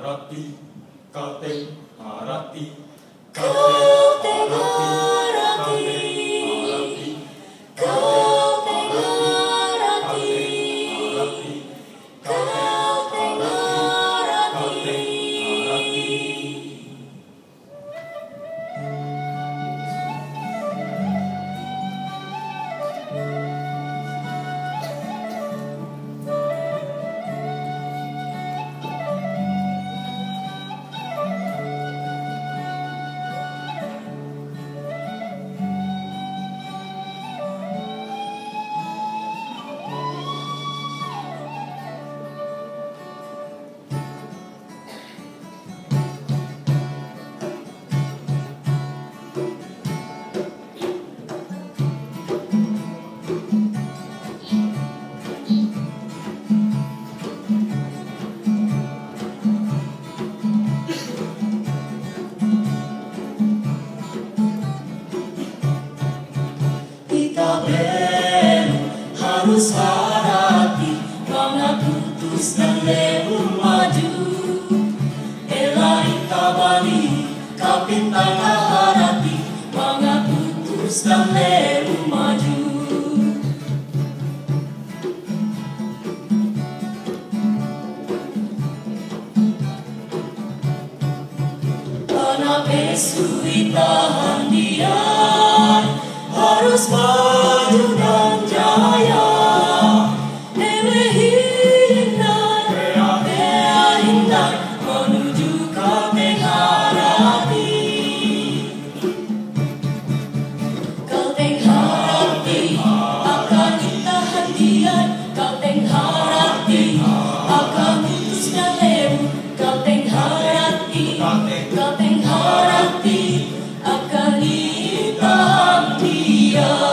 harati, kalteng harati, kalteng harati, kalteng harati, kalteng harati. Harus hadapi mga putus ng lebong maju. Elay kabali, kapintang harapi mga putus ng lebong maju. Anak esuitahan diyan harus maju dan jaya. Menuju kalteng harati, kalteng harati akan ditahan dian, kalteng harati akan putus dan lebu, kalteng harati, kalteng harati akan ditahan dian.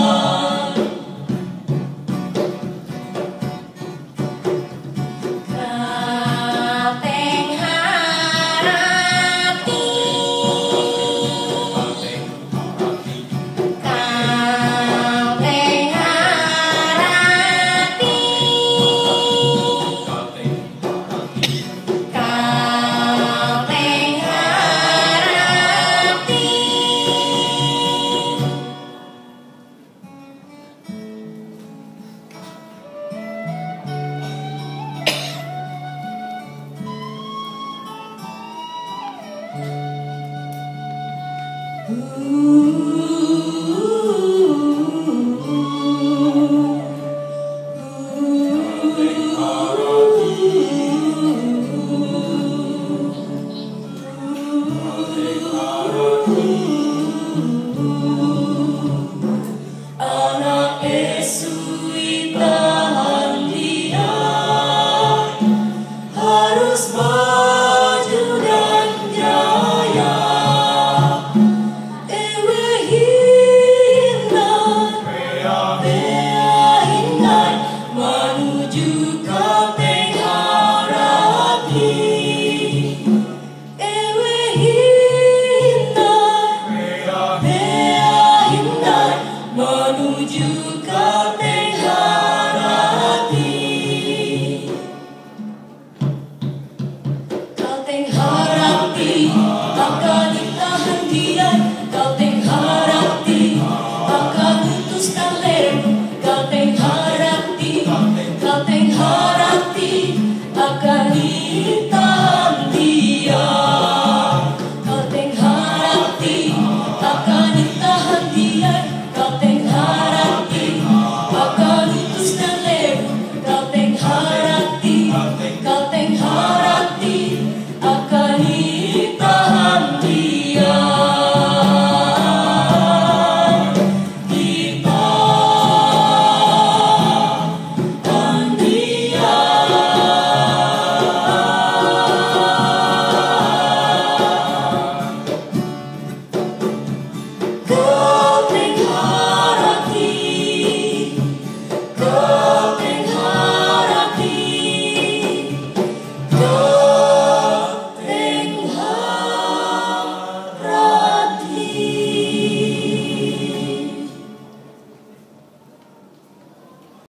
Anak esuitahan dian harus maju dan jaya. Ewe hindai menuju kalteng harati. Ewe hindai menuju